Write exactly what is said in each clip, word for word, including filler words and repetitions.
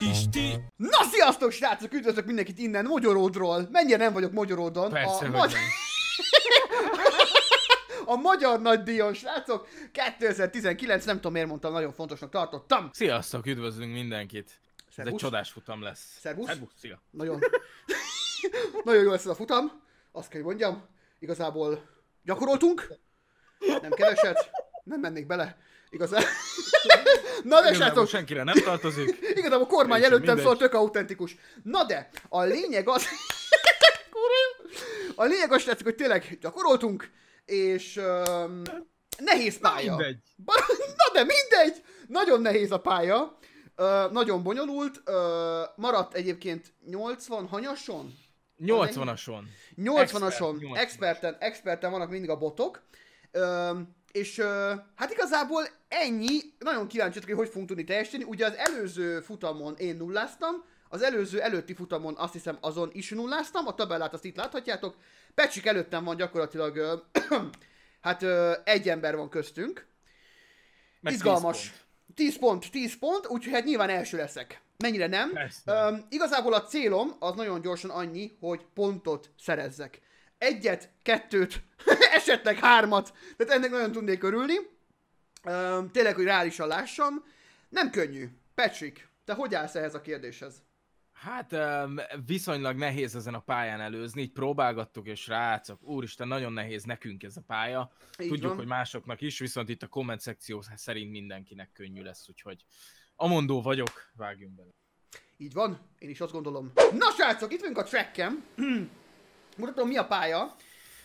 Isti! Na sziasztok srácok, üdvözlök mindenkit innen Mogyoródról. Mennyire nem vagyok Mogyoródon. Persze, a, hogy magy... nem. a magyar nagydíjon srácok, kétezer-tizenkilenc, nem tudom miért mondtam, nagyon fontosnak tartottam. Sziasztok, üdvözlünk mindenkit. Ez egy Szervusz. csodás futam lesz. Szervusz. Szervusz, szia. Nagyon, nagyon jó lesz ez a futam. Azt kell, hogy mondjam, igazából gyakoroltunk. Nem keveset, nem mennék bele. Igazán. Na de srácok, Senkire nem tartozik. igazából a kormány Teljesen előttem mindegy. szól, tök autentikus. Na de, a lényeg az... Kurva jó. A lényeg az, srácok, hogy tényleg gyakoroltunk, és um, nehéz pálya. Mindegy. Bar- Na de mindegy! Nagyon nehéz a pálya. Uh, nagyon bonyolult. Uh, maradt egyébként nyolcvan hanyason? nyolcvanason. nyolcvanason, Expert, experten, experten vannak mindig a botok. Üm, és uh, hát igazából ennyi, nagyon kíváncsi vagyok, hogy hogy fogunk tudni teljesíteni. Ugye az előző futamon én nulláztam, az előző előtti futamon azt hiszem azon is nulláztam, a tabellát azt itt láthatjátok. Pecsik előttem van gyakorlatilag, uh, hát uh, egy ember van köztünk. Meg Izgalmas. tíz pont, tíz pont, úgyhogy hát nyilván első leszek. Mennyire nem? Um, igazából a célom az nagyon gyorsan annyi, hogy pontot szerezzek. Egyet, kettőt, esetleg hármat, tehát ennek nagyon tudnék örülni. Um, tényleg, hogy reálisan lássam. Nem könnyű. Patrick, te hogy állsz ehhez a kérdéshez? Hát um, viszonylag nehéz ezen a pályán előzni, így próbálgattuk, és rácok, úristen, nagyon nehéz nekünk ez a pálya. Így Tudjuk, van. hogy másoknak is, viszont itt a komment szekció szerint mindenkinek könnyű lesz, úgyhogy amondó vagyok, vágjunk bele. Így van, én is azt gondolom. Na srácok, itt vagyunk a trackem. Mutatom, mi a pálya.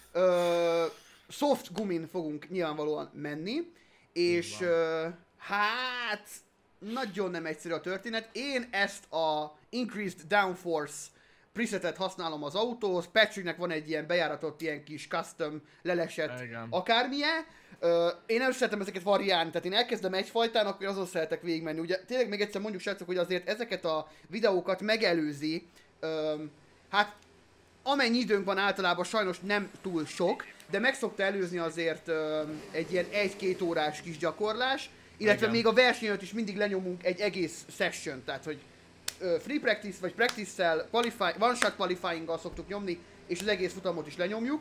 Ö, soft gumin fogunk nyilvánvalóan menni. És ö, hát nagyon nem egyszerű a történet. Én ezt a Increased Downforce presetet használom az autóhoz. Patricknek van egy ilyen bejáratott, ilyen kis custom lelesett Igen. akármilyen. Ö, én nem szeretem ezeket variálni, tehát én elkezdem egyfajtán, akkor azon szeretek végigmenni. Ugye tényleg még egyszer mondjuk srácok, hogy azért ezeket a videókat megelőzi, ö, hát amennyi időnk van általában sajnos nem túl sok, de meg szokta előzni azért ö, egy ilyen egy-két órás kis gyakorlás, illetve Igen. még a verseny előtt is mindig lenyomunk egy egész session, tehát hogy ö, free practice vagy practice-szel, qualify, one shot qualifying-gal szoktuk nyomni, és az egész futamot is lenyomjuk.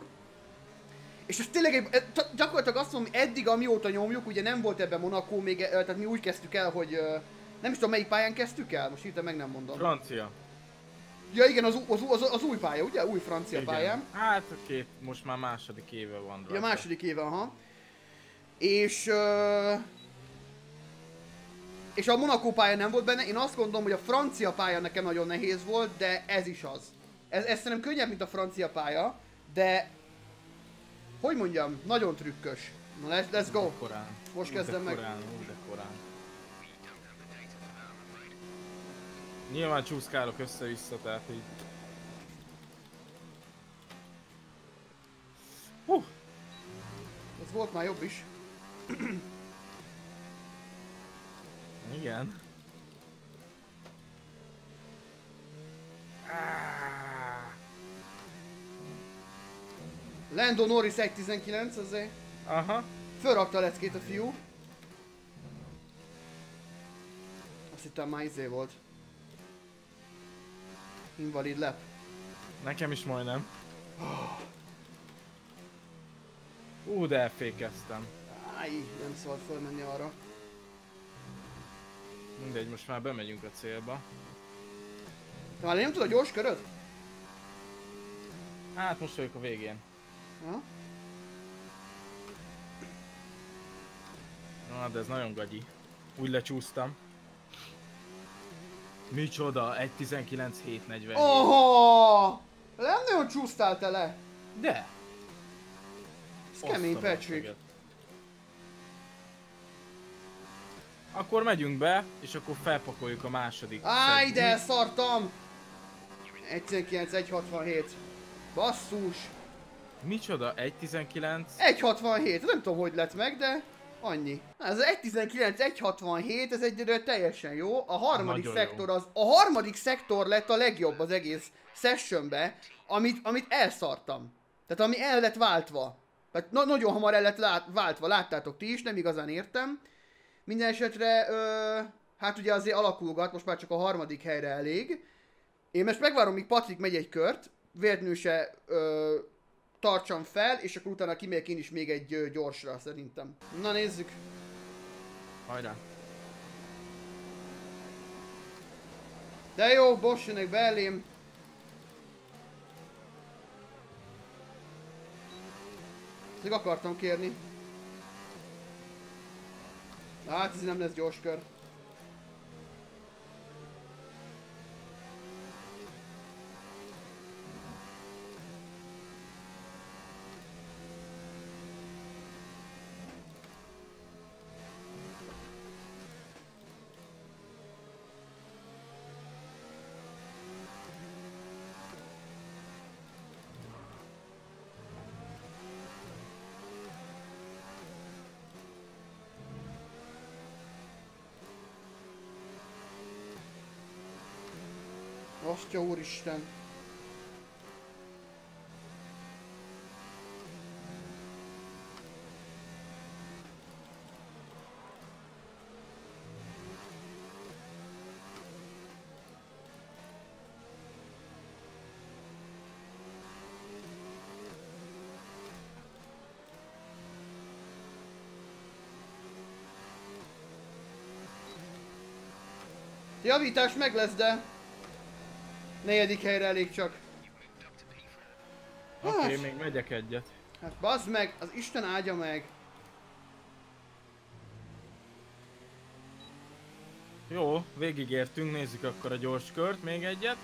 És ez tényleg egy, e- gyakorlatilag azt mondom, eddig amióta nyomjuk, ugye nem volt ebben Monaco még, e- tehát mi úgy kezdtük el, hogy ö, nem is tudom melyik pályán kezdtük el, most hirtelen meg nem mondom. Francia. Ja igen, az, az, az, az új pálya, ugye? Új francia Igen. pályán. Hát két, most már második éve van rajta. Ja, második éve, aha. És... Uh, és a Monaco pálya nem volt benne, én azt gondolom, hogy a francia pálya nekem nagyon nehéz volt, de ez is az. Ez, ez szerintem könnyebb, mint a francia pálya, de... Hogy mondjam, nagyon trükkös. Na, let's, let's go. Korán. Most Ú, de kezdem meg. korán, ú, de korán. Nyilván csúszkálok össze-vissza, tehát így... Hú! Ez volt már jobb is. Igen. Ah, Lando Norris egy tizenkilenc, azért aha. fölrakta a leckét a fiú. Azt hittem már izé volt. Invalid lap. Nekem is majdnem. Ú, de elfékeztem. Áj, nem szabad fölmenni arra. Mindegy, most már bemegyünk a célba. Te már nem tudod a gyors köröd? Hát most vagyok a végén. Ja. Na, de ez nagyon gagyi. Úgy lecsúsztam. Micsoda, egy tizenkilenc hét negyven. Oha! Nem nagyon csúsztál te le. De! Ez kemény, Osztam a Patrick. szöget. Akkor megyünk be, és akkor felpakoljuk a második. Áj, szegményt. de szartam! egy tizenkilenc, egy hatvanhét. Basszus! Micsoda, egy tizenkilenc? egy hatvanhét, nem tudom hogy lett meg, de annyi. Ez egy tizenkilenc, egy hatvanhét, ez egyelőre teljesen jó. A harmadik Nagyon szektor jó. az, a harmadik szektor lett a legjobb az egész sessionbe, amit, amit elszartam. Tehát ami el lett váltva. Tehát na nagyon hamar el lett lát váltva, láttátok ti is, nem igazán értem. Minden esetre, ö, hát ugye azért alakulgat, most már csak a harmadik helyre elég. Én most megvárom, míg Patrik megy egy kört, véletlenül se ö, tartsam fel, és akkor utána kimegyek én is még egy ö, gyorsra szerintem. Na nézzük. Hajrá. De jó, Bosch jönnek be elém. Még akartam kérni. Hát ez nem lesz gyors kör. Astya úristen! Javítás meg lesz, de... negyedik helyre elég csak. Oké, okay, Hát. még megyek egyet. Hát bazd meg, az Isten áldja meg. Jó, végigértünk, nézzük akkor a gyors kört, még egyet.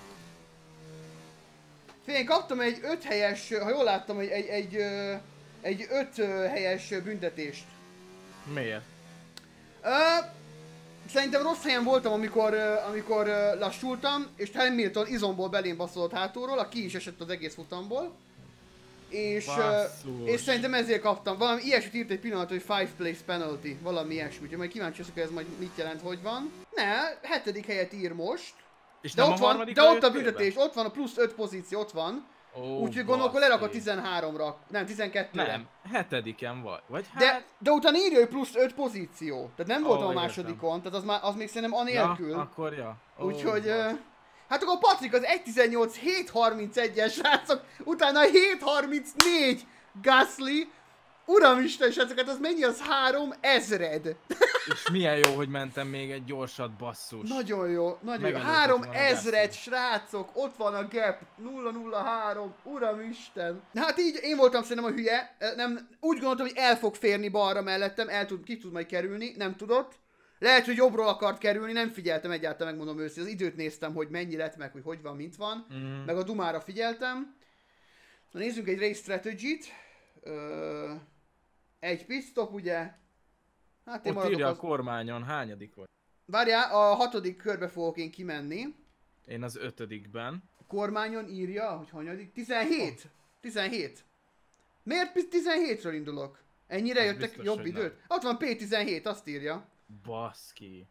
Fél, én kaptam egy öt helyes, ha jól láttam, egy, egy, egy, ö, egy öt ö, helyes büntetést. Miért? Ö, szerintem rossz helyen voltam, amikor, ö, amikor ö, lassultam, és Hamilton izomból belém baszolott hátulról, aki ki is esett az egész futamból. És, ö, és szerintem ezért kaptam. Valami ilyesmit írt egy pillanat, hogy five place penalty. Valami ilyesmi, úgyhogy majd kíváncsi leszek, hogy ez majd mit jelent, hogy van. Ne, hetedik helyet ír most. És De ott van, de ott a büntetés, ott van a plusz öt pozíció, ott van. Oh, úgyhogy gondolom, akkor lerak a tizenháromra, nem, tizenkettőre. Nem, hetediken vagy. vagy hát... De, de utána írja, hogy plusz öt pozíció. Tehát nem voltam oh, a másodikon, tehát az, már, az még szerintem anélkül. Ja, akkor ja. Oh, úgyhogy... Uh, hát akkor Patrik az egy tizennyolc hét harmincegyes srácok, utána hét harmincnégy Gasly. Uramisten, srácok, az mennyi az három ezred? És milyen jó, hogy mentem még egy gyorsat, basszus. Nagyon jó, nagyon jó. három ezred, srácok, ott van a gap, nulla nulla három, uramisten. Hát így én voltam szerintem a hülye, nem, úgy gondoltam, hogy el fog férni balra mellettem, el tud, ki tud majd kerülni, nem tudott. Lehet, hogy jobbról akart kerülni, nem figyeltem egyáltalán, megmondom őszintén, az időt néztem, hogy mennyi lett, meg hogy hogy van, mint van, mm. meg a dumára figyeltem. Na nézzünk egy race strategy-t. Ö... Egy pitstop, ugye? Hát én ott írja az... a kormányon, hányadik vagy? Várjál, a hatodik körbe fogok én kimenni. Én az ötödikben. A kormányon írja, hogy hanyadik? tizenhét! tizenhét! Miért tizenhétről indulok? Ennyire az jöttek biztos, jobb időt? Nem. Ott van P tizenhét, azt írja. Baszki.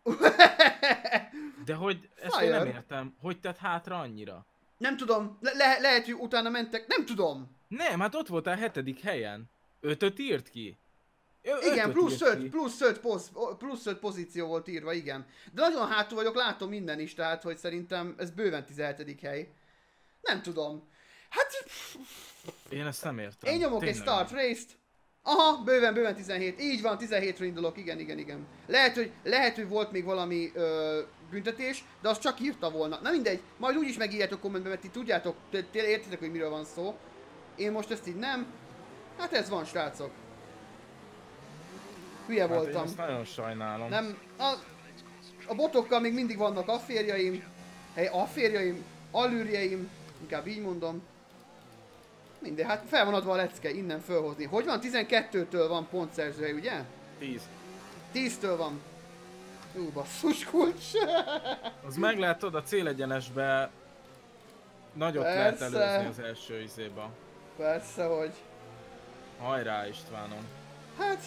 De hogy, ezt én nem értem, hogy tett hátra annyira? Nem tudom, le le lehet, hogy utána mentek, nem tudom. Nem, hát ott voltál hetedik helyen. Ötöt írt ki? Igen, plusz öt, plusz öt, poz, plusz öt pozíció volt írva, igen. De nagyon hátul vagyok, látom minden is, tehát hogy szerintem ez bőven tizenhetedik hely. Nem tudom. Hát... Én ezt nem értem. Én nyomok tényleg egy start race-t. Aha, bőven, bőven tizenhét. Így van, tizenhétről indulok, igen, igen, igen. Lehet, hogy, lehet, hogy volt még valami ö, büntetés, de azt csak írta volna. Na mindegy, majd úgyis megírjátok kommentben, mert ti tudjátok, értitek, hogy miről van szó. Én most ezt így nem. Hát ez van, srácok. Hülye hát voltam. Én ezt nagyon sajnálom. Nem, a, a botokkal még mindig vannak afférjaim. Hey, afférjaim, allűrjeim, inkább így mondom. Mindegy, hát fel van adva a lecke, innen fölhozni. Hogy van? tizenkettőtől van pontszerzője, ugye? tíz. tíztől van. Ú, basszus kulcs. Az meg lehet oda célegyenesbe nagyot lehet előzni az első izéba. Persze, hogy. Hajrá, Istvánom. Hát...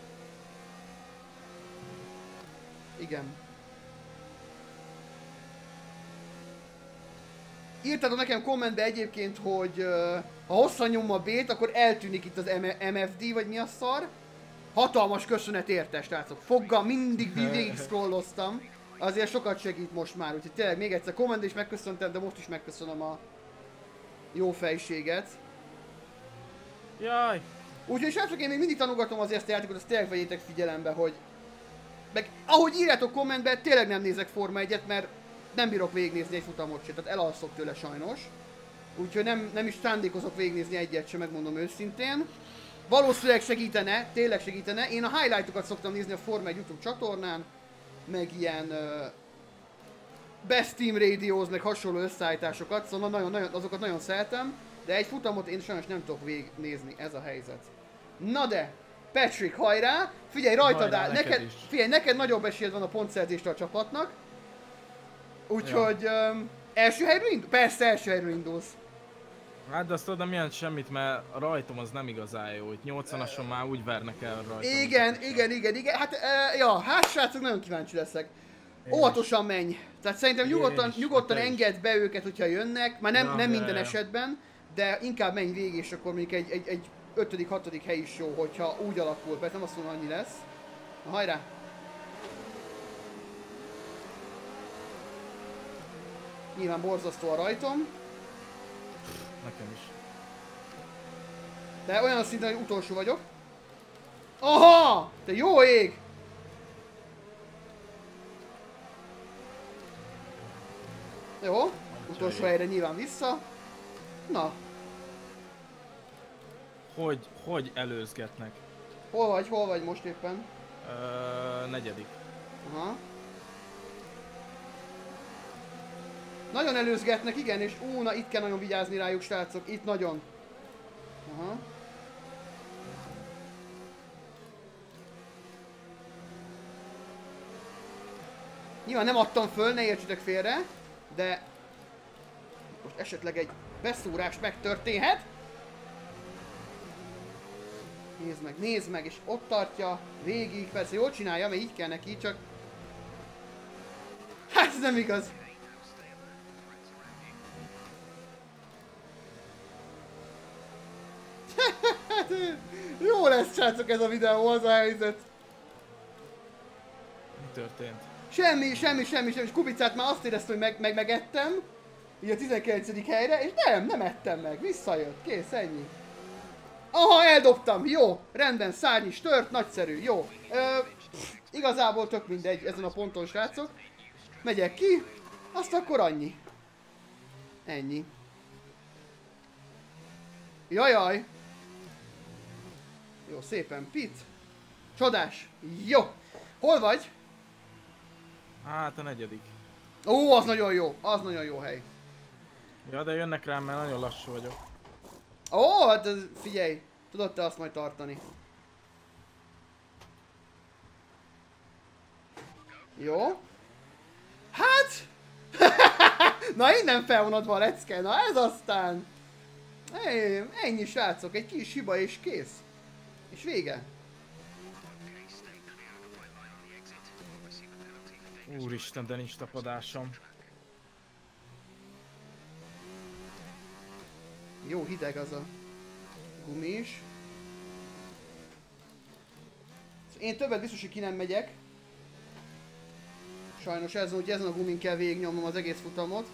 Igen. Írtátok nekem kommentbe egyébként, hogy uh, ha hosszan nyom a B-t, akkor eltűnik itt az M F D, vagy mi a szar. Hatalmas köszönet érte, srácok. Foggal mindig végig scrolloztam. azért sokat segít most már, úgyhogy tényleg még egyszer komment is megköszöntem, de most is megköszönöm a jó fejséget. Jaj! Úgyhogy srácok, én még mindig tanulgatom azért ezt a játékot, azt tényleg vegyétek figyelembe, hogy... Meg ahogy írjátok kommentbe, tényleg nem nézek Forma egyet, mert nem bírok végignézni egy futamot se, tehát elalszok tőle sajnos. Úgyhogy nem, nem is szándékozok végignézni egyet sem, megmondom őszintén. Valószínűleg segítene, tényleg segítene. Én a highlightokat szoktam nézni a Forma egy YouTube csatornán, meg ilyen uh, Best Team Radios, meg hasonló összeállításokat, szóval nagyon, nagyon, azokat nagyon szeretem, de egy futamot én sajnos nem tudok végignézni, ez a helyzet. Na de, Patrick, hajrá! Figyelj, rajtad áll, neked, neked figyelj, neked nagyobb esélyed van a pontszerzésre a csapatnak. Úgyhogy ja. um, első helyről indulsz? Persze első helyről indulsz. Hát de azt tudod, milyen semmit, mert a rajtom az nem igazán jó, itt nyolcvanason már úgy vernek el rajtam. Igen, igen, igen, igen, hát uh, ja, hát srácok, nagyon kíváncsi leszek. Óvatosan menj, tehát szerintem nyugodtan, nyugodtan engedd be őket, hogyha jönnek, már nem, ja, nem minden ja, esetben, de inkább menj végig, és akkor mondjuk egy, egy, egy ötödik, hatodik hely is jó, hogyha úgy alakul, mert nem azt mondom, annyi lesz. Na, hajrá! Nyilván borzasztó a rajtom. Nekem is. De olyan szinten, hogy utolsó vagyok. Aha! Te jó ég! Jó, utolsó helyre nyilván vissza. Na. Hogy, hogy előzgetnek? Hol vagy, hol vagy most éppen? Ö, negyedik. Aha. Nagyon előzgetnek, igen, és ú, na itt kell nagyon vigyázni rájuk, srácok, itt nagyon. Aha. Nyilván nem adtam föl, ne értsetek félre, de most esetleg egy beszúrás megtörténhet. Nézd meg, nézd meg, és ott tartja végig, persze jól csinálja, mert így kell neki, csak... Hát ez nem igaz. Jó lesz, srácok, ez a videó, az a helyzet. Mi történt? Semmi, semmi, semmi, semmi, és Kubicát már azt éreztem, hogy meg, meg megettem, így a tizenkilencedik helyre, és nem, nem ettem meg, visszajött, kész, ennyi. Aha, eldobtam, jó, rendben, szárny is tört, nagyszerű, jó. Ö, igazából tök mindegy ezen a ponton, srácok. Megyek ki, azt akkor annyi. Ennyi. Jajaj. Jó, szépen, pit. Csodás, jó. Hol vagy? Hát a negyedik. Ó, az nagyon jó, az nagyon jó hely. Ja, de jönnek rám, mert nagyon lassú vagyok. Ó, hát ez, figyelj, tudod te azt majd tartani. Jó. Hát! Na innen felvonodva a lecke, na ez aztán. Hey, ennyi srácok, egy kis hiba és kész. És vége. Úristen, de nincs tapadásom. Jó hideg az a gumi is. Én többet biztos, hogy ki nem megyek. Sajnos ezen, hogy ezen a gumin kell végignyomnom az egész futamot.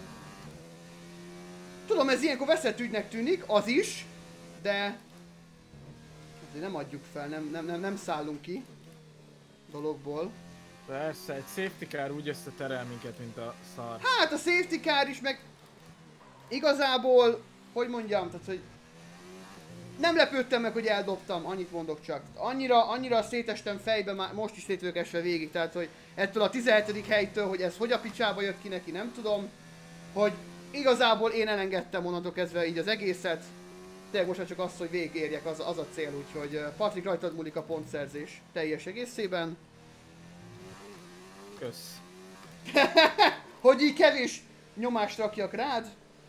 Tudom, ez ilyenkor veszett ügynek tűnik, az is, de azért nem adjuk fel, nem, nem, nem, nem szállunk ki dologból. Persze, egy safety car úgy összeterel minket, mint a szar. Hát a safety car is, meg igazából, hogy mondjam, tehát hogy nem lepődtem meg, hogy eldobtam, annyit mondok csak. Annyira, annyira szétestem fejbe, már most is szét vagyok esve végig, tehát hogy ettől a tizenhetedik helytől, hogy ez hogy a picsába jött ki neki, nem tudom, hogy igazából én elengedtem onnantól kezdve így az egészet. Tényleg most már csak az, hogy végigérjek, az, az a cél, úgyhogy Patrik, rajtad múlik a pontszerzés teljes egészében. Kösz. Hogy így kevés nyomást rakjak rád.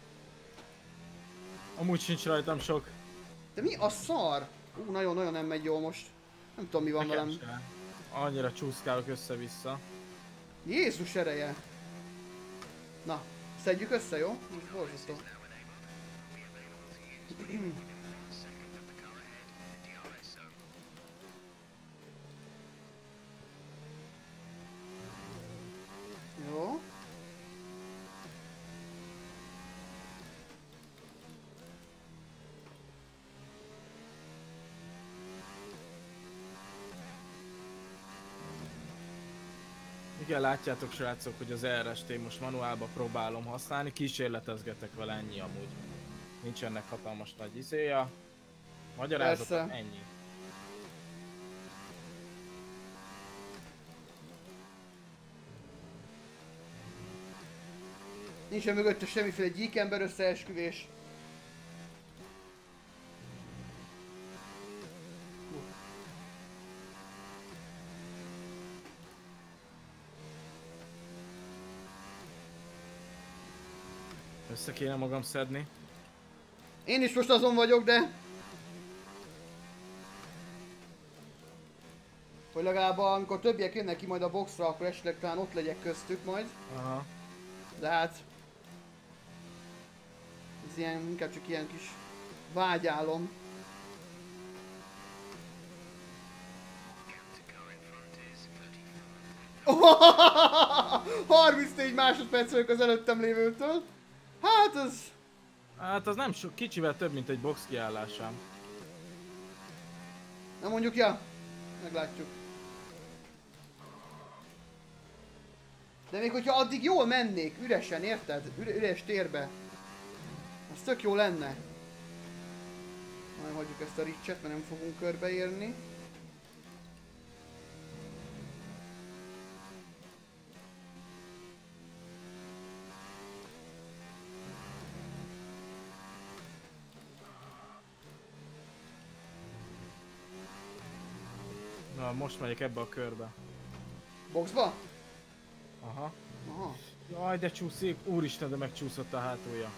Amúgy sincs rajtam sok. De mi a szar? Ú, nagyon-nagyon nem megy jól most. Nem tudom mi van Nekem velem. sem. Annyira csúszkálok össze-vissza. Jézus ereje! Na, szedjük össze, jó? Borzasztó. Igen, látjátok srácok, hogy az er es té most manuálba próbálom használni, kísérletezgetek vele, ennyi amúgy. Nincs ennek hatalmas nagy izéja. Magyarázatok, ennyi. Nincsen mögötte semmiféle gyíkember összeesküvés. Össze kéne magam szedni. Én is most azon vagyok, de... Hogy legalább amikor többiek jönnek ki majd a boxra, akkor esetleg talán ott legyek köztük majd. Aha. De hát... Ez ilyen, inkább csak ilyen kis vágyálom. harmincnégy másodperc vagyok az előttem lévőtől. Hát az... Hát az nem sok, kicsivel több, mint egy box kiállásám. Na mondjuk, ja. Meglátjuk. De még hogyha addig jól mennék, üresen, érted? Üre, üres térbe. Az tök jó lenne. Majd hagyjuk ezt a ricset, mert nem fogunk körbeérni. Na, most megyek ebbe a körbe. Boxba? Aha. Aha. Jaj, de csúszik. Úristen, de megcsúszott a hátulja.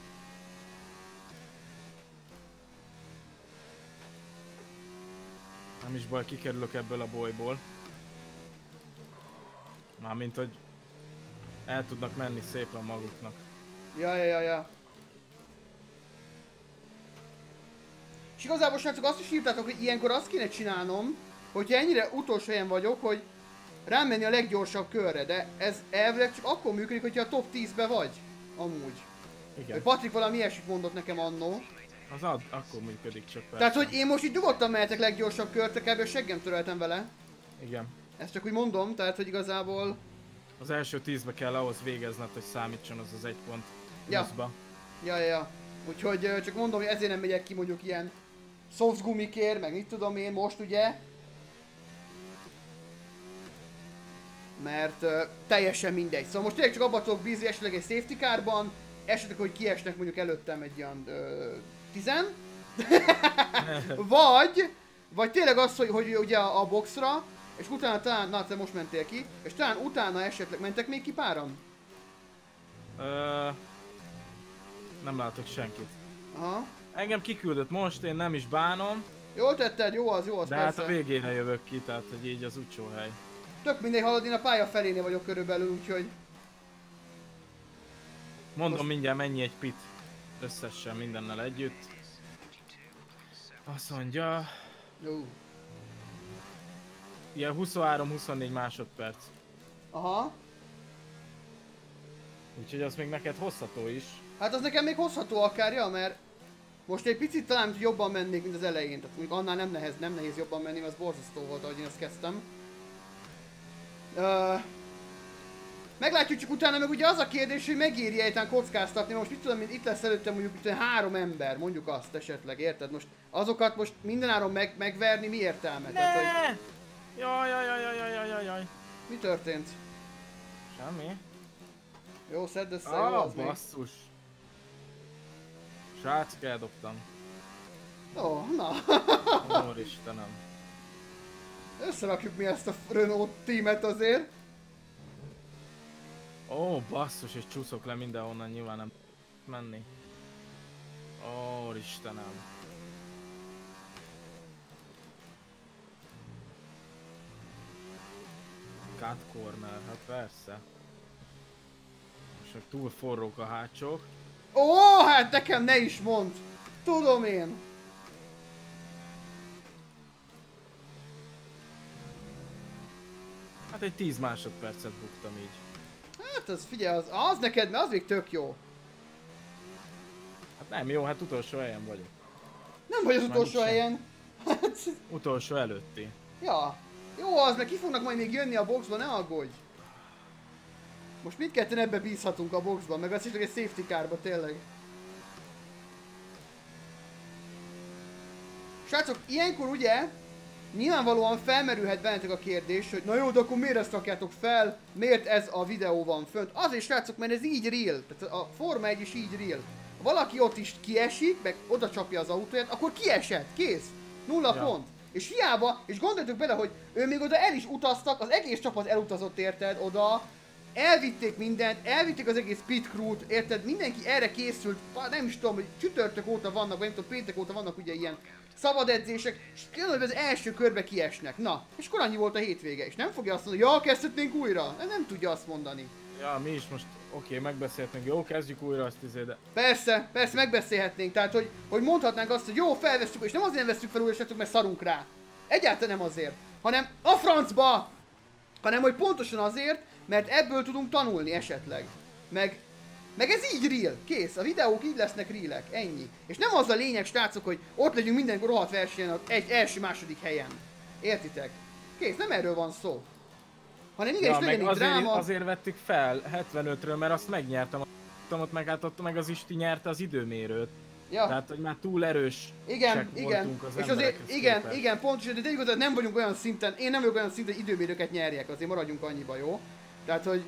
Nem is baj, kikerülök ebből a bolyból. Mármint, hogy el tudnak menni szépen maguknak. Ja, ja, ja, ja. És igazából srácok, azt is írtátok, hogy ilyenkor azt kéne csinálnom, hogyha ennyire utolsó helyen vagyok, hogy rámenni a leggyorsabb körre, de ez elvileg csak akkor működik, hogyha a top tízbe vagy. Amúgy. Igen. Patrik valami ilyesmit mondott nekem annó. Az ad, akkor működik csak persze. Tehát, hogy én most így nyugodtan mehetek leggyorsabb kört, kb. Seggem töröltem vele. Igen. Ezt csak úgy mondom, tehát, hogy igazából... Az első tízbe kell ahhoz végezned, hogy számítson az az egy pont Ja. pluszba. Ja, ja, ja. Úgyhogy ö, csak mondom, hogy ezért nem megyek ki mondjuk ilyen soft gumikért, meg mit tudom én most ugye. Mert ö, teljesen mindegy. Szóval most tényleg csak abban tudok bízni esetleg egy safety carban, esetleg, hogy kiesnek mondjuk előttem egy ilyen ö, tizen. vagy, vagy tényleg az, hogy, hogy ugye a, a boxra, és utána talán, na te most mentél ki, és talán utána esetleg, mentek még ki páran? Ö, nem látok senkit. Aha. Engem kiküldött most, én nem is bánom, Jól tetted, jó az, jó az, de persze. hát a végére jövök ki, tehát hogy így az utcsó hely. Tök mindegy, halad, én a pálya felénél vagyok körülbelül, úgyhogy... Mondom Most- mindjárt mennyi egy pit összesen mindennel együtt. Azt mondja, Jó. ilyen huszonhárom-huszonnégy másodperc. Aha. Úgyhogy az még neked hozható is. Hát az nekem még hozható akár, ja, mert... Most egy picit talán jobban mennék, mint az elején. Tehát mondjuk annál nem nehéz, nem nehéz jobban menni, mert az borzasztó volt, ahogy én ezt kezdtem. Uh, meglátjuk csak utána, meg ugye az a kérdés, hogy megéri egyáltalán kockáztatni. Most mit tudom, mint itt lesz előttem mondjuk itt három ember, mondjuk azt esetleg, érted? Most azokat most mindenáron meg, megverni, mi értelme? Tehát, hogy... Ne! Jaj, jaj, jaj, jaj, jaj, jaj, jaj. Mi történt? Semmi. Jó, szedd össze, jó Ah, az még. basszus. Srácok, eldobtam. Ó, na. Úristenem. Összerakjuk mi ezt a Renault teamet azért. Ó, basszus, és csúszok le mindenhonnan, nyilván nem menni. Ó, Istenem. Cut corner, hát persze. Most meg túl forrók a hátsók. Ó, hát nekem ne is mondd! Tudom én! Hát egy tíz másodpercet buktam így. Hát az, figyelj, az, az neked, mert az még tök jó. Hát nem jó, hát utolsó helyen vagyok. Nem vagy az Már utolsó mit sem. helyen. Hát, Utolsó előtti. ja. Jó az, mert ki fognak majd még jönni a boxba, ne aggódj. Most mindketten ebbe bízhatunk a boxban, meg azt is, hogy egy safety carba, tényleg. Srácok, ilyenkor ugye nyilvánvalóan felmerülhet bennetek a kérdés, hogy na jó, de akkor miért ezt rakjátok fel? Miért ez a videó van fönt? Azért, srácok, mert ez így real. Tehát a Forma egy is így real. Ha valaki ott is kiesik, meg oda csapja az autóját, akkor kiesett, kész. Nulla ja. pont. És hiába, és gondoljatok bele, hogy ő még oda el is utaztak, az egész csapat elutazott, érted, oda. Elvitték mindent, elvitték az egész pit crew-t, érted? Mindenki erre készült, nem is tudom, hogy csütörtök óta vannak, vagy nem tudom, péntek óta vannak ugye ilyen szabad edzések, és tényleg az első körbe kiesnek. Na, és akkor annyi volt a hétvége, és nem fogja azt mondani, ja, kezdhetnénk újra. Nem, nem tudja azt mondani. Ja, mi is most, oké, okay, megbeszélhetnénk, jó, kezdjük újra azt izé, de... Persze, persze, megbeszélhetnénk, tehát hogy, hogy mondhatnánk azt, hogy jó, felvesztük, és nem azért nem vesztük fel újra, mert szarunk rá. Egyáltalán nem azért, hanem a francba! Hanem, hogy pontosan azért, mert ebből tudunk tanulni esetleg. Meg, meg ez így real, kész, a videók így lesznek realek, ennyi. És nem az a lényeg, srácok, hogy ott legyünk minden rohadt versenyen egy első-második helyen. Értitek? Kész, nem erről van szó. Hanem igenis ja, legyen itt azért, dráma. azért vettük fel hetvenötről, mert azt megnyertem, ott meg hát ott meg az Isti nyerte az időmérőt. Ja. Tehát, hogy már túl erős igen, igen. voltunk az és azért, igen, képest. igen, pontosan, de tegyük hozzá, nem vagyunk olyan szinten, én nem vagyok olyan szinten, hogy időmérőket nyerjek, azért maradjunk annyiba, jó? Tehát, hogy...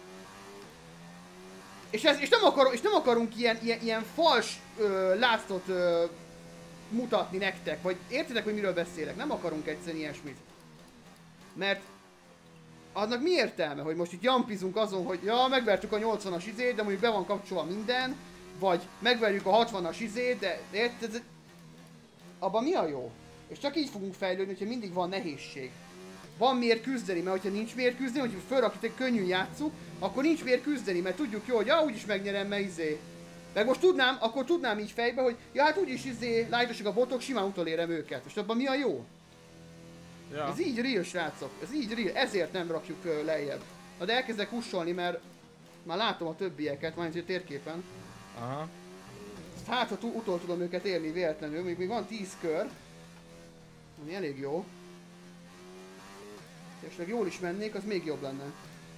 És, ez, és, nem, akar, és nem akarunk ilyen, ilyen, ilyen fals ö, látszott ö, mutatni nektek, vagy értitek, hogy miről beszélek, nem akarunk egyszerűen ilyesmit. Mert annak mi értelme, hogy most itt jampizunk azon, hogy ja, megvertük a nyolcvanas izét, de mondjuk be van kapcsolva minden, vagy megverjük a hatvanas izét, de érted? Abban mi a jó? És csak így fogunk fejlődni, hogyha mindig van nehézség. Van miért küzdeni, mert hogyha nincs miért küzdeni, hogyha fölrakjuk egy könnyű játszuk, akkor nincs miért küzdeni, mert tudjuk jó, hogy ja, úgyis megnyerem, mert izé. Meg most tudnám, akkor tudnám így fejbe, hogy ja, hát úgyis izé, lájtosak a botok, simán utolérem őket. És abban mi a jó? Ja. Ez így real, srácok, ez így real, ezért nem rakjuk uh, lejjebb. Na de elkezdek hussolni, mert már látom a többieket, már a térképen. Aha. Hát, ha utol tudom őket érni véletlenül, még, még van tíz kör. Ami elég jó. És meg jól is mennék, az még jobb lenne.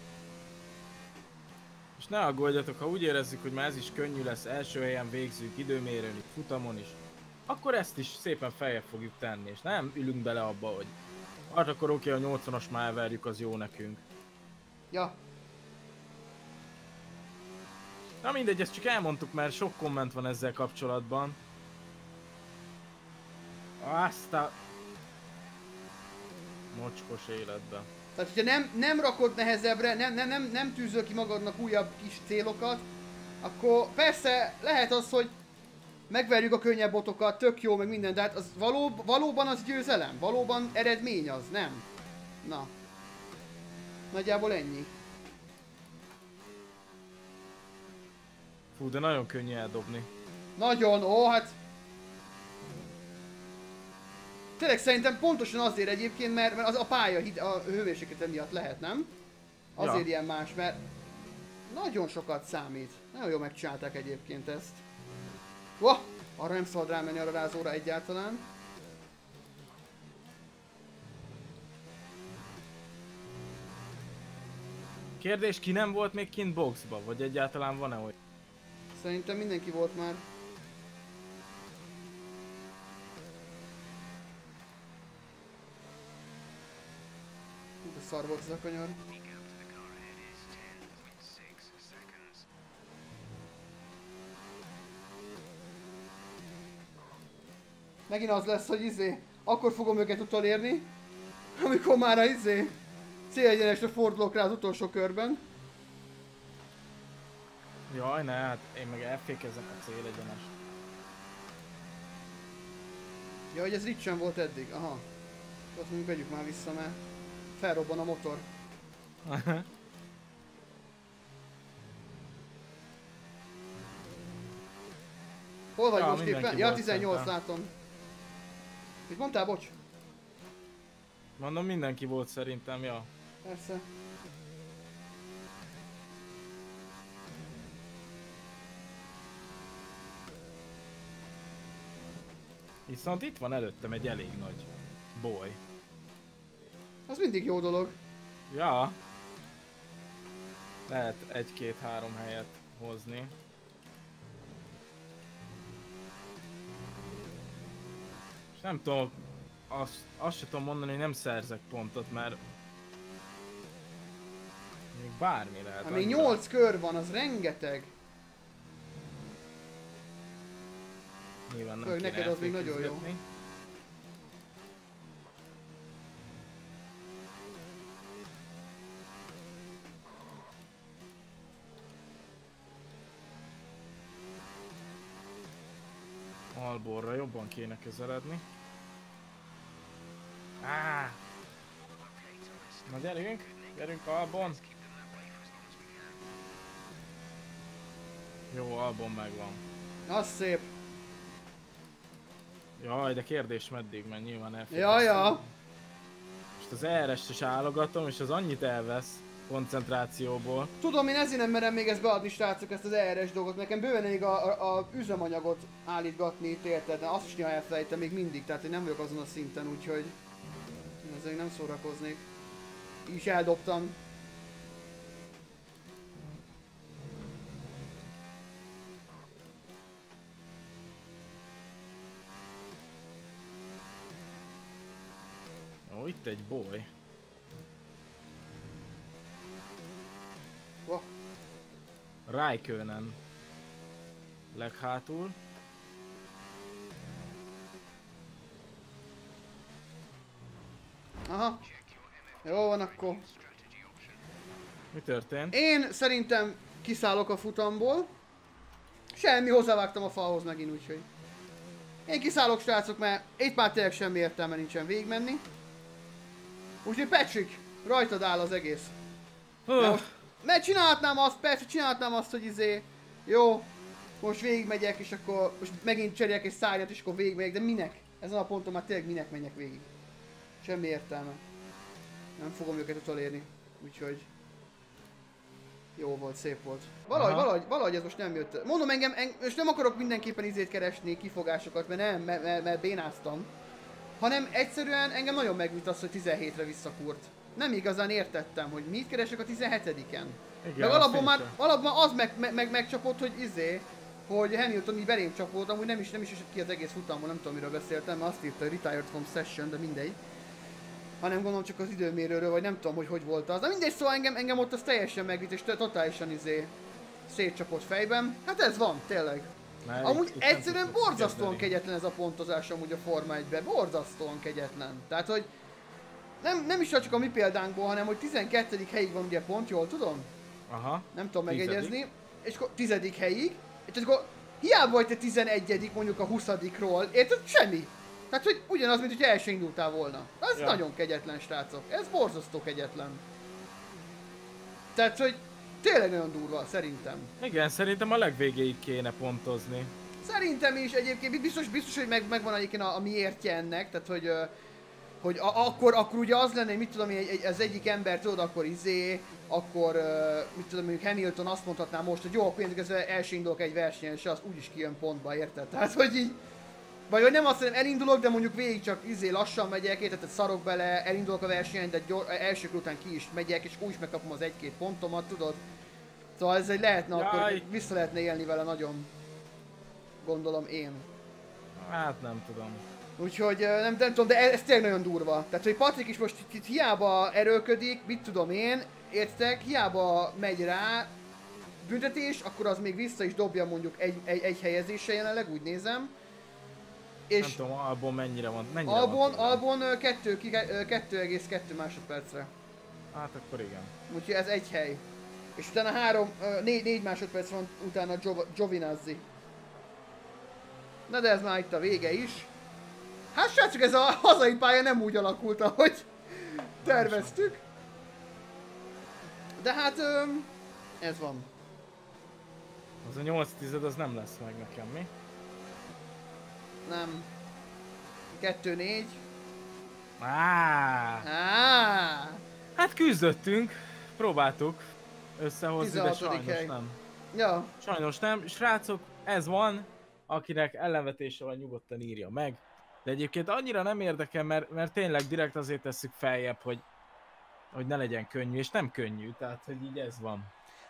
És ne aggódjatok, ha úgy érezzük, hogy már ez is könnyű lesz, első helyen végzünk időmérőn, itt futamon is, akkor ezt is szépen feljebb fogjuk tenni, és nem ülünk bele abba, hogy hát akkor oké, a nyolcvanas már elverjük, az jó nekünk. Ja. Na mindegy, ezt csak elmondtuk, mert sok komment van ezzel kapcsolatban. Azt a... mocskos életben. Tehát, hogyha nem, nem rakod nehezebbre, nem, nem, nem, nem tűzöl ki magadnak újabb kis célokat, akkor persze lehet az, hogy megverjük a könnyebb botokat, tök jó, meg minden, de hát az való, valóban az győzelem, valóban eredmény az, nem? Na. Nagyjából ennyi. Fú, de nagyon könnyű eldobni. Nagyon, ó, hát... Tényleg szerintem pontosan azért egyébként, mert, mert az a pálya hid, a hőmérséklete miatt lehet, nem? Azért ja. Ilyen más, mert nagyon sokat számít. Nagyon jól megcsinálták egyébként ezt. Wah! Arra nem szabad rámenni arra rázóra egyáltalán. Kérdés, ki nem volt még kint boxba? Vagy egyáltalán van-e olyan? Szerintem mindenki volt már. De szar volt ez a kanyar. Megint az lesz, hogy izé, akkor fogom őket utolérni, amikor már a izé célegyenesre fordulok rá az utolsó körben. Jaj, ne, hát én meg elfékezem a célegyenest. Ja, hogy ez richen volt eddig, aha. Azt mondjuk vegyük már vissza, mert felrobban a motor. Hol vagy ja, most éppen? Ja, tizennyolc szerintem. Látom. Mit mondtál, bocs? Mondom, mindenki volt szerintem, ja. Persze. Viszont itt van előttem egy elég nagy boly. Az mindig jó dolog. Ja. Lehet egy-két-három helyet hozni. És nem tudom, azt, azt sem tudom mondani, hogy nem szerzek pontot, mert még bármi lehet. Hát még nyolc kör van, az rengeteg. Nyilván nem Főleg kéne neked az még nagyon jó. elfékezgetni. Alborra jobban kéne közeledni. Áh! Na gyerünk! Gyerünk Albon! Jó, Albon megvan. Az szép. Jaj, de kérdés meddig, mert nyilván elfékeztem. Ja, ja. Most az er est is állogatom, és az annyit elvesz koncentrációból. Tudom, én ezért nem merem még ezt beadni, srácok, ezt az er es dolgot. Nekem bőven elég a, a, a üzemanyagot állítgatni itt, érted? De azt is néha elfelejtem még mindig, tehát hogy nem vagyok azon a szinten, úgyhogy ezzel nem szórakoznék. Így is eldobtam. Ó, itt egy boly. Oh. Raikkonen. Leghátul. Aha. Jó van akkor. Mi történt? Én szerintem kiszállok a futamból. Semmi, hozzávágtam a falhoz megint, úgyhogy. Én kiszállok, srácok, mert itt már tényleg semmi értelme nincsen végigmenni. Úgyhogy Patrick, rajtad áll az egész. Öh. Most, mert csinálhatnám azt, persze csinálhatnám azt, hogy izé, jó, most végigmegyek, és akkor most megint cserélek egy szárnyat, és akkor végigmegyek, de minek? Ezen a ponton már tényleg minek menjek végig? Semmi értelme. Nem fogom őket utolérni, úgyhogy... Jó volt, szép volt. Valahogy, valahogy, valahogy ez most nem jött. Mondom, engem, engem most nem akarok mindenképpen izét keresni, kifogásokat, mert nem, mert, mert, mert bénáztam. Hanem egyszerűen engem nagyon megüt az, hogy tizenhétre visszakurt. Nem igazán értettem, hogy mit keresek a tizenhetediken. Igen, Meg alapból már, sem. alapból az meg, meg, meg, megcsapott, hogy izé, hogy Hamilton így belém csapott, amúgy nem is, nem is esett ki az egész futamon, nem tudom miről beszéltem, mert azt írta, hogy retired from session, de mindegy. Hanem gondolom csak az időmérőről, vagy nem tudom, hogy hogy volt az. De mindegy, szóval engem, engem ott az teljesen megvitt, és totálisan izé szétcsapott fejben. Hát ez van, tényleg. Már Amúgy itt- itt egyszerűen nem tudsz borzasztóan kezdeni. kegyetlen ez a pontozás amúgy a Forma egyben. Borzasztóan kegyetlen. Tehát, hogy nem, nem is csak a mi példánkból, hanem hogy tizenkettedik helyig van ugye pont, jól tudom? Aha. Nem tudom Tizedik. megjegyezni. És akkor tizedik helyig. És akkor hiába vagy te tizenegyedik mondjuk a huszadikról, érted? Semmi. Tehát, hogy ugyanaz, mint hogy első indultál volna. Ez Ja. nagyon kegyetlen, srácok. Ez borzasztó kegyetlen. Tehát, hogy tényleg nagyon durva, szerintem. Igen, szerintem a legvégéig kéne pontozni. Szerintem is egyébként biztos, biztos hogy meg, megvan egyébként a, a miértje ennek, tehát hogy, ö, hogy a, akkor, akkor ugye az lenne, hogy mit tudom én, egy, egy, az egyik ember tudod, akkor izé, akkor ö, mit tudom mondjuk Hamilton azt mondhatná most, hogy jó, akkor én közben első indulok egy versenyen, és az úgyis kijön pontba, érted? Tehát hogy így, vagy hogy nem azt mondom, elindulok, de mondjuk végig csak izé lassan megyek, érted, tehát szarok bele, elindulok a versenyen, de gyor, első kör után ki is megyek, és úgy is megkapom az egy-két pontomat, tudod? Szóval ez egy lehetne, Jaj. akkor vissza lehetne élni vele nagyon. Gondolom én. Hát nem tudom. Úgyhogy ö, nem, nem tudom, de ez, ez tényleg nagyon durva. Tehát, hogy Patrik is most itt, itt hiába erőlködik, mit tudom én, értek, hiába megy rá büntetés, akkor az még vissza is dobja mondjuk egy, egy, egy helyezéssel jelenleg, úgy nézem. Nem És tudom, Albon mennyire van, mennyire Albon, van tőle? Albon ö, kettő ki- ö, kettő egész kettő másodpercre. Hát akkor igen. Úgyhogy ez egy hely. És utána három, ö, négy, négy másodperc van utána Gio- Giovinazzi. Na de ez már itt a vége is. Hát srácok, ez a hazai pálya nem úgy alakult, ahogy terveztük. De hát öm, ez van. Az a nyolc tized az nem lesz meg nekem, mi? Nem. kettő négy. Á, Á, hát küzdöttünk, próbáltuk összehozni, de tizenhatodik sajnos hely. nem. Ja, Sajnos nem. Srácok, ez van, akinek ellenvetése van, nyugodtan írja meg. De egyébként annyira nem érdekel, mert, mert tényleg direkt azért tesszük feljebb, hogy, hogy ne legyen könnyű, és nem könnyű, tehát hogy így ez van.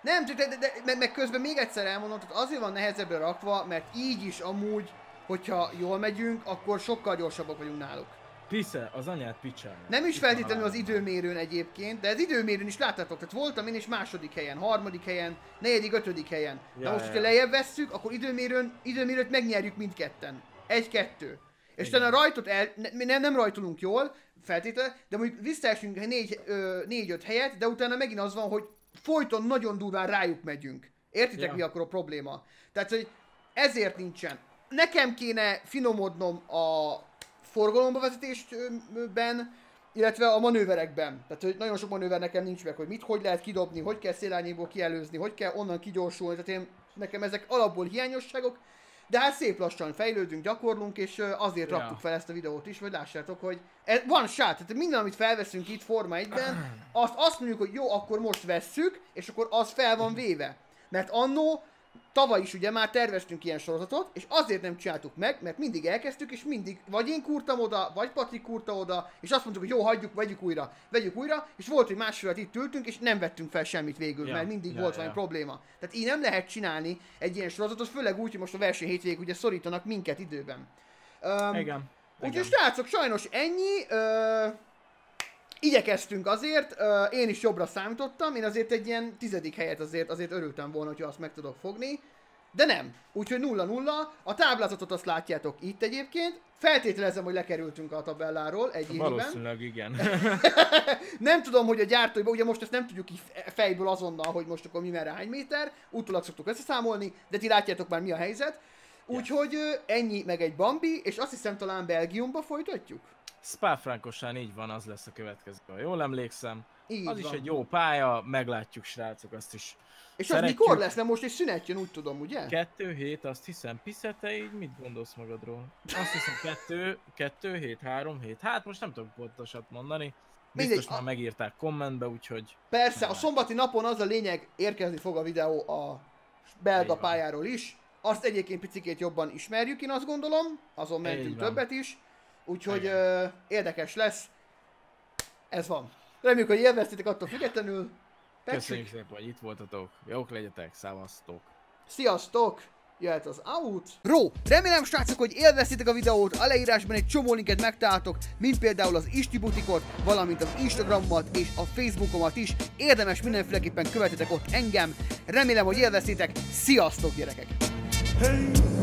Nem, de, de, de, de meg közben még egyszer elmondom, tehát azért van nehezebbre rakva, mert így is amúgy, hogyha jól megyünk, akkor sokkal gyorsabbak vagyunk náluk. Pisze, az anyát picsálja. Nem is feltétlenül az időmérőn egyébként, de az időmérőn is láttátok, tehát voltam én is második helyen, harmadik helyen, negyedik, ötödik helyen. Ja, de most, hogyha lejjebb vesszük, akkor időmérőn, időmérőt megnyerjük mindketten. Egy-kettő. És utána a rajtot el, ne, nem, nem rajtolunk jól, feltétlenül, de mondjuk visszaesünk négy-öt helyet, de utána megint az van, hogy folyton nagyon durván rájuk megyünk. Értitek, ja. mi akkor a probléma? Tehát, hogy ezért nincsen. Nekem kéne finomodnom a forgalomba vezetésben, illetve a manőverekben. Tehát, hogy nagyon sok manőver nekem nincs meg, hogy mit, hogy lehet kidobni, hogy kell szélárnyékból kielőzni, hogy kell onnan kigyorsulni. Tehát én, nekem ezek alapból hiányosságok, de hát szép lassan fejlődünk, gyakorlunk, és azért ja. raktuk fel ezt a videót is, hogy lássátok, hogy van sát, tehát minden, amit felveszünk itt Forma egyben, azt, azt mondjuk, hogy jó, akkor most vesszük, és akkor az fel van véve. Mert annó, tavaly is ugye már terveztünk ilyen sorozatot, és azért nem csináltuk meg, mert mindig elkezdtük, és mindig vagy én kurtam oda, vagy Patrik kurta oda, és azt mondtuk, hogy jó, hagyjuk, vegyük újra, vegyük újra, és volt, hogy másfél itt ültünk, és nem vettünk fel semmit végül, ja, mert mindig ja, volt valami ja. probléma. Tehát így nem lehet csinálni egy ilyen sorozatot, főleg úgy, hogy most a verseny hétvégék ugye szorítanak minket időben. Um, igen. Úgyhogy srácok, sajnos ennyi. Uh, Igyekeztünk azért, uh, én is jobbra számítottam, én azért egy ilyen tizedik helyet azért, azért örültem volna, hogyha azt meg tudok fogni, de nem. Úgyhogy nulla nulla, a táblázatot azt látjátok itt egyébként, feltételezem, hogy lekerültünk a tabelláról egy évben. Valószínűleg igen. Nem tudom, hogy a gyártóiban, ugye most ezt nem tudjuk így fejből azonnal, hogy most akkor mi merre hány méter, utólag szoktuk összeszámolni, de ti látjátok már mi a helyzet. Úgyhogy uh, ennyi meg egy Bambi, és azt hiszem talán Belgiumba folytatjuk. Spa-Francorchamps így van, az lesz a következő, ha jól emlékszem. Így az van. is egy jó pálya, meglátjuk srácok, azt is És szeretjük. Az mikor lesz? Mert most egy szünet jön, úgy tudom, ugye? Kettő hét, azt hiszem. Pisze, te így mit gondolsz magadról? Azt hiszem kettő, kettő hét, három hét. Hát most nem tudok pontosat mondani. Biztos Mindegy, már a... megírták kommentbe, úgyhogy... Persze, a szombati napon az a lényeg, érkezni fog a videó a belga pályáról is. Azt egyébként picikét jobban ismerjük, én azt gondolom. Azon mentünk többet is. Úgyhogy uh, érdekes lesz. Ez van. Reméljük, hogy élveztétek attól függetlenül. Köszönjük szépen, hogy itt voltatok. Jók legyetek, szevasztok. Sziasztok! Jöhet az out. Ró, remélem srácok, hogy élveztétek a videót. A leírásban egy csomó linket megtaláltok, mint például az Isti butikot, valamint az Instagramomat és a Facebookomat is. Érdemes mindenféleképpen követetek ott engem. Remélem, hogy élveztétek. Sziasztok, gyerekek! Hey.